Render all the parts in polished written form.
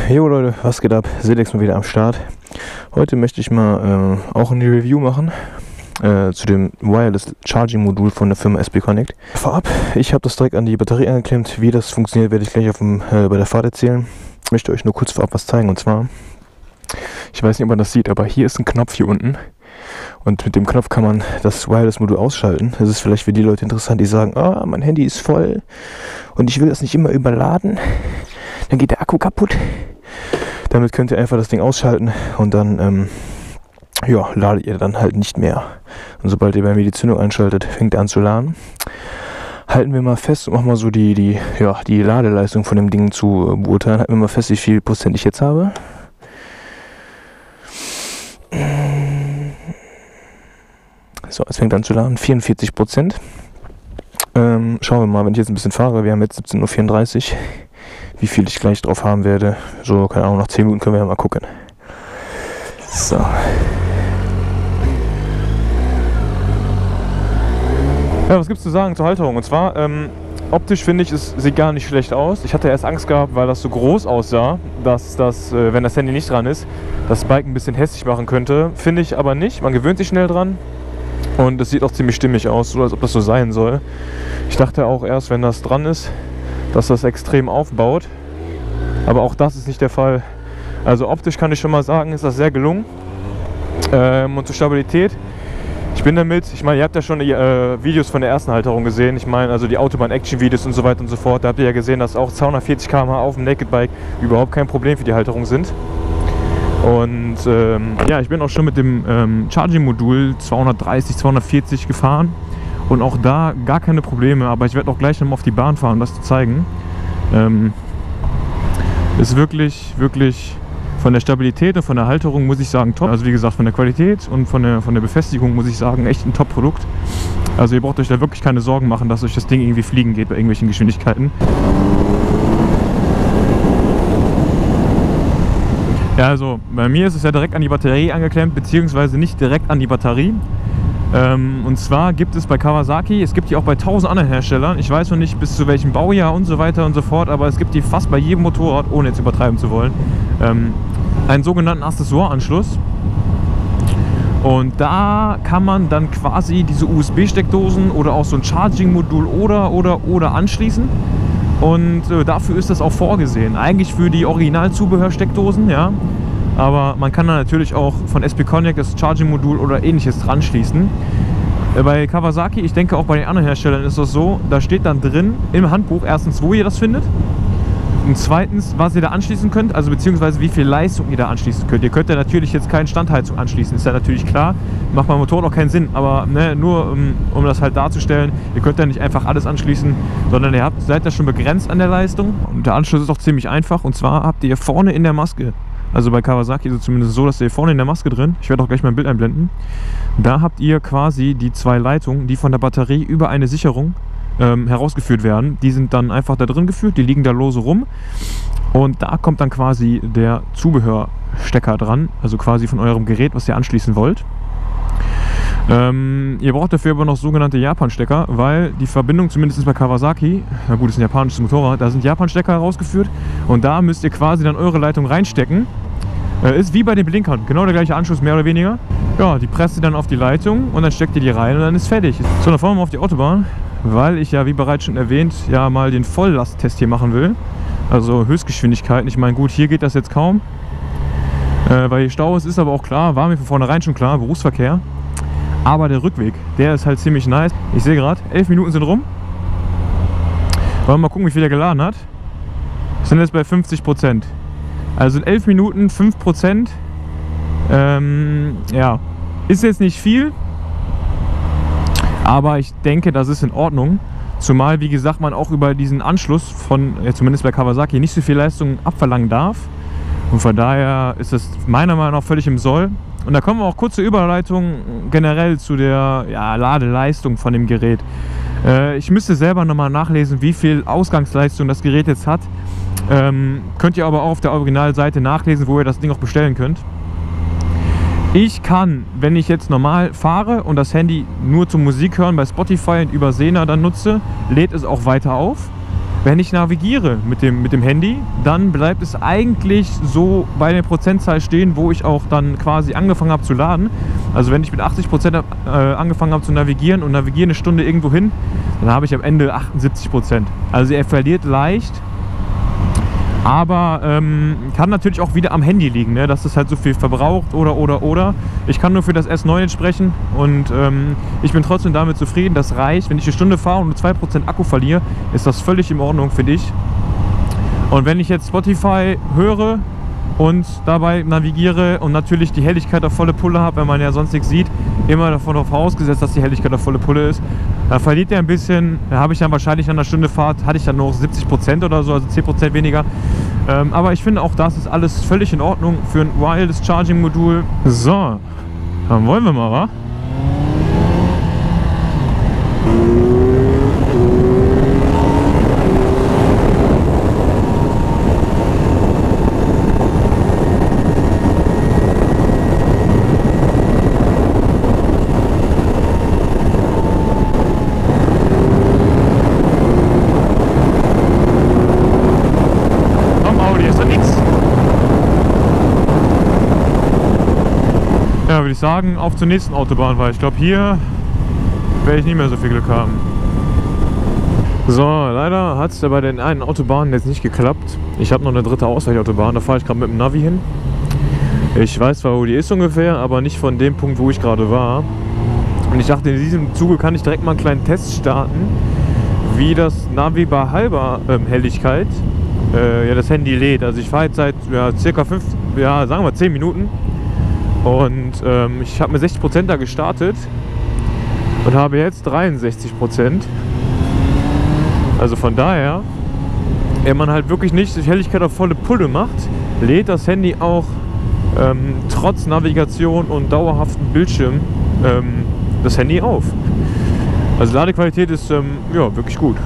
Jo Leute, was geht ab? Selex mal wieder am Start. Heute möchte ich mal auch eine Review machen zu dem Wireless Charging Modul von der Firma SB Connect. Vorab, ich habe das direkt an die Batterie angeklemmt. Wie das funktioniert, werde ich gleich bei der Fahrt erzählen. Ich möchte euch nur kurz vorab was zeigen, und zwar, ich weiß nicht, ob man das sieht, aber hier ist ein Knopf hier unten. Und mit dem Knopf kann man das Wireless-Modul ausschalten. Das ist vielleicht für die Leute interessant, die sagen, mein Handy ist voll und ich will das nicht immer überladen. Dann geht der Akku kaputt. Damit könnt ihr einfach das Ding ausschalten und dann ladet ihr dann halt nicht mehr. Und sobald ihr bei mir die Zündung einschaltet, fängt er an zu laden. Halten wir mal fest und machen mal so die Ladeleistung von dem Ding zu beurteilen. Halten wir mal fest, wie viel Prozent ich jetzt habe. So, es fängt an zu laden, 44%. Schauen wir mal, wenn ich jetzt ein bisschen fahre, wir haben jetzt 17:34 Uhr, wie viel ich gleich drauf haben werde. So, keine Ahnung, nach 10 Minuten können wir ja mal gucken. So. Ja, was gibt's zu sagen zur Halterung? Und zwar, optisch finde ich, es sieht gar nicht schlecht aus. Ich hatte erst Angst gehabt, weil das so groß aussah, dass das, wenn das Handy nicht dran ist, das Bike ein bisschen hässlich machen könnte. Finde ich aber nicht. Man gewöhnt sich schnell dran. Und es sieht auch ziemlich stimmig aus, so als ob das so sein soll. Ich dachte auch erst, wenn das dran ist, dass das extrem aufbaut. Aber auch das ist nicht der Fall. Also optisch kann ich schon mal sagen, ist das sehr gelungen. Und zur Stabilität. Ich bin damit, ich meine, ihr habt ja schon die Videos von der ersten Halterung gesehen. Ich meine, also die Autobahn-Action-Videos und so weiter und so fort. Da habt ihr ja gesehen, dass auch 240 km/h auf dem Naked Bike überhaupt kein Problem für die Halterung sind. Und ich bin auch schon mit dem Charging-Modul 230, 240 gefahren und auch da gar keine Probleme, aber ich werde auch gleich nochmal auf die Bahn fahren, um das zu zeigen. Ist wirklich von der Stabilität und von der Halterung, muss ich sagen, top. Also wie gesagt, von der Qualität und von der Befestigung, muss ich sagen, echt ein Top-Produkt. Also ihr braucht euch da wirklich keine Sorgen machen, dass euch das Ding irgendwie fliegen geht bei irgendwelchen Geschwindigkeiten. Ja, also bei mir ist es ja direkt an die Batterie angeklemmt, beziehungsweise nicht direkt an die Batterie. Und zwar gibt es bei Kawasaki, es gibt die auch bei 1000 anderen Herstellern, ich weiß noch nicht bis zu welchem Baujahr und so weiter und so fort, aber es gibt die fast bei jedem Motorrad, ohne jetzt übertreiben zu wollen, einen sogenannten Accessoire-Anschluss. Und da kann man dann quasi diese USB-Steckdosen oder auch so ein Charging-Modul oder anschließen. Und dafür ist das auch vorgesehen. Eigentlich für die Original-Zubehör-Steckdosen, ja. Aber man kann da natürlich auch von SB Connect das Charging-Modul oder ähnliches dran schließen. Bei Kawasaki, ich denke auch bei den anderen Herstellern ist das so, da steht dann drin im Handbuch erstens, wo ihr das findet. Und zweitens, was ihr da anschließen könnt, also beziehungsweise wie viel Leistung ihr da anschließen könnt. Ihr könnt ja natürlich jetzt keine Standheizung anschließen, ist ja natürlich klar. Macht beim Motorrad auch keinen Sinn, aber nur um das halt darzustellen, ihr könnt ja nicht einfach alles anschließen, sondern seid ja schon begrenzt an der Leistung. Und der Anschluss ist auch ziemlich einfach, und zwar habt ihr vorne in der Maske, also bei Kawasaki ist es zumindest so, dass ihr vorne in der Maske drin, ich werde auch gleich mal ein Bild einblenden, da habt ihr quasi die zwei Leitungen, die von der Batterie über eine Sicherung herausgeführt werden. Die sind dann einfach da drin geführt, die liegen da lose rum und da kommt dann quasi der Zubehörstecker dran, also quasi von eurem Gerät, was ihr anschließen wollt. Ihr braucht dafür aber noch sogenannte Japan-Stecker, weil die Verbindung, zumindest bei Kawasaki, na gut, das ist ein japanisches Motorrad, da sind Japan-Stecker herausgeführt und da müsst ihr quasi dann eure Leitung reinstecken. Ist wie bei den Blinkern, genau der gleiche Anschluss, mehr oder weniger. Ja, die presst ihr dann auf die Leitung und dann steckt ihr die rein und dann ist fertig. So, dann fahren wir mal auf die Autobahn, weil ich ja, wie bereits schon erwähnt, ja mal den Volllasttest hier machen will. Also Höchstgeschwindigkeiten. Ich meine, gut, hier geht das jetzt kaum, weil hier Stau ist, ist aber auch klar, war mir von vornherein schon klar, Berufsverkehr. Aber der Rückweg, der ist halt ziemlich nice. Ich sehe gerade, 11 Minuten sind rum. Wollen wir mal gucken, wie viel der geladen hat. Wir sind jetzt bei 50%. Also in 11 Minuten 5%. Ja, ist jetzt nicht viel. Aber ich denke, das ist in Ordnung. Zumal, wie gesagt, man auch über diesen Anschluss von, zumindest bei Kawasaki, nicht so viel Leistung abverlangen darf. Und von daher ist es meiner Meinung nach völlig im Soll. Und da kommen wir auch kurz zur Überleitung generell zu der Ladeleistung von dem Gerät. Ich müsste selber nochmal nachlesen, wie viel Ausgangsleistung das Gerät jetzt hat. Könnt ihr aber auch auf der Originalseite nachlesen, wo ihr das Ding auch bestellen könnt. Ich kann, wenn ich jetzt normal fahre und das Handy nur zum Musik hören bei Spotify und über Sena dann nutze, lädt es auch weiter auf. Wenn ich navigiere mit dem Handy, dann bleibt es eigentlich so bei der Prozentzahl stehen, wo ich auch dann quasi angefangen habe zu laden. Also wenn ich mit 80% angefangen habe zu navigieren und navigiere eine Stunde irgendwo hin, dann habe ich am Ende 78%. Also er verliert leicht, aber kann natürlich auch wieder am Handy liegen, ne? Dass es halt so viel verbraucht oder. Ich kann nur für das S9 jetzt sprechen und ich bin trotzdem damit zufrieden, das reicht. Wenn ich eine Stunde fahre und nur 2% Akku verliere, ist das völlig in Ordnung, finde ich. Und wenn ich jetzt Spotify höre und dabei navigiere und natürlich die Helligkeit auf volle Pulle habe, wenn man ja sonst nichts sieht, immer davon vorausgesetzt, dass die Helligkeit auf volle Pulle ist, da verliert er ein bisschen. Da habe ich dann wahrscheinlich an einer Stunde Fahrt, hatte ich dann noch 70% oder so, also 10% weniger. Aber ich finde auch, das ist alles völlig in Ordnung für ein Wireless Charging Modul. So, dann wollen wir mal, wa? Ja, würde ich sagen, auf zur nächsten Autobahn, weil ich glaube, hier werde ich nicht mehr so viel Glück haben. So, leider hat es ja bei den einen Autobahnen jetzt nicht geklappt. Ich habe noch eine dritte Ausweichautobahn, da fahre ich gerade mit dem Navi hin. Ich weiß zwar, wo die ist ungefähr, aber nicht von dem Punkt, wo ich gerade war. Und ich dachte, in diesem Zuge kann ich direkt mal einen kleinen Test starten, wie das Navi bei halber Helligkeit ja, das Handy lädt. Also ich fahre jetzt seit circa 10 Minuten. Und ich habe mit 60% da gestartet und habe jetzt 63%. Also von daher, wenn man halt wirklich nicht die Helligkeit auf volle Pulle macht, lädt das Handy auch trotz Navigation und dauerhaften Bildschirm das Handy auf. Also Ladequalität ist ja, wirklich gut.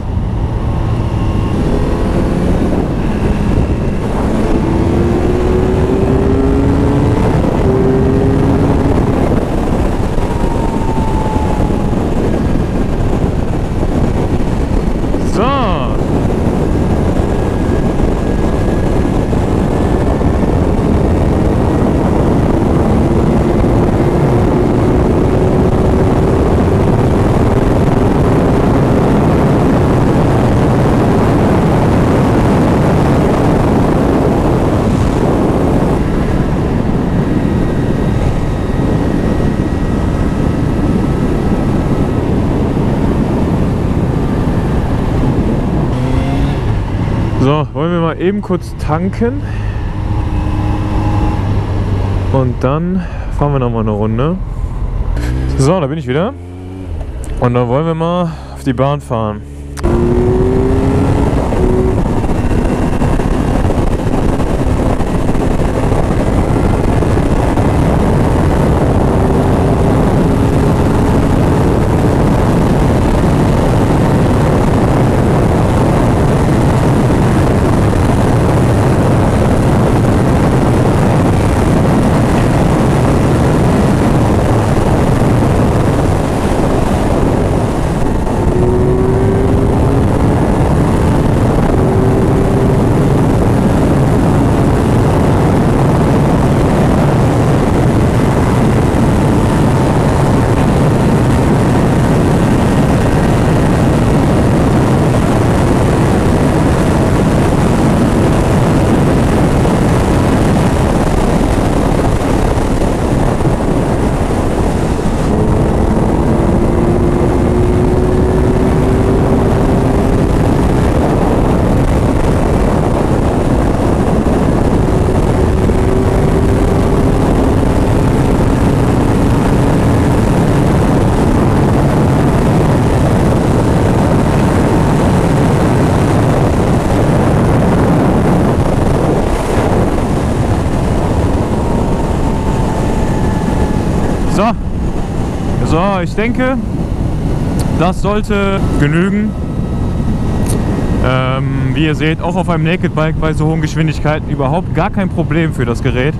So, wollen wir mal eben kurz tanken und dann fahren wir noch mal eine Runde. So, da bin ich wieder und dann wollen wir mal auf die Bahn fahren. So, ich denke, das sollte genügen. Wie ihr seht, auch auf einem Naked Bike bei so hohen Geschwindigkeiten überhaupt gar kein Problem für das Gerät.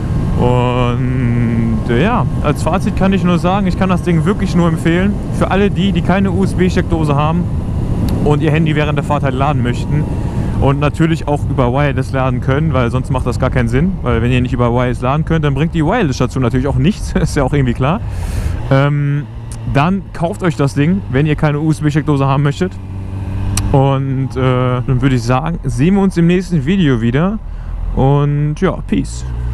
Und ja, als Fazit kann ich nur sagen, ich kann das Ding wirklich nur empfehlen. Für alle die keine USB-Steckdose haben, und ihr Handy während der Fahrt halt laden möchten und natürlich auch über Wireless laden können, weil sonst macht das gar keinen Sinn, weil wenn ihr nicht über Wireless laden könnt, dann bringt die Wireless-Station natürlich auch nichts, ist ja auch irgendwie klar. Dann kauft euch das Ding, wenn ihr keine USB-Steckdose haben möchtet. Und dann würde ich sagen, sehen wir uns im nächsten Video wieder. Und ja, Peace.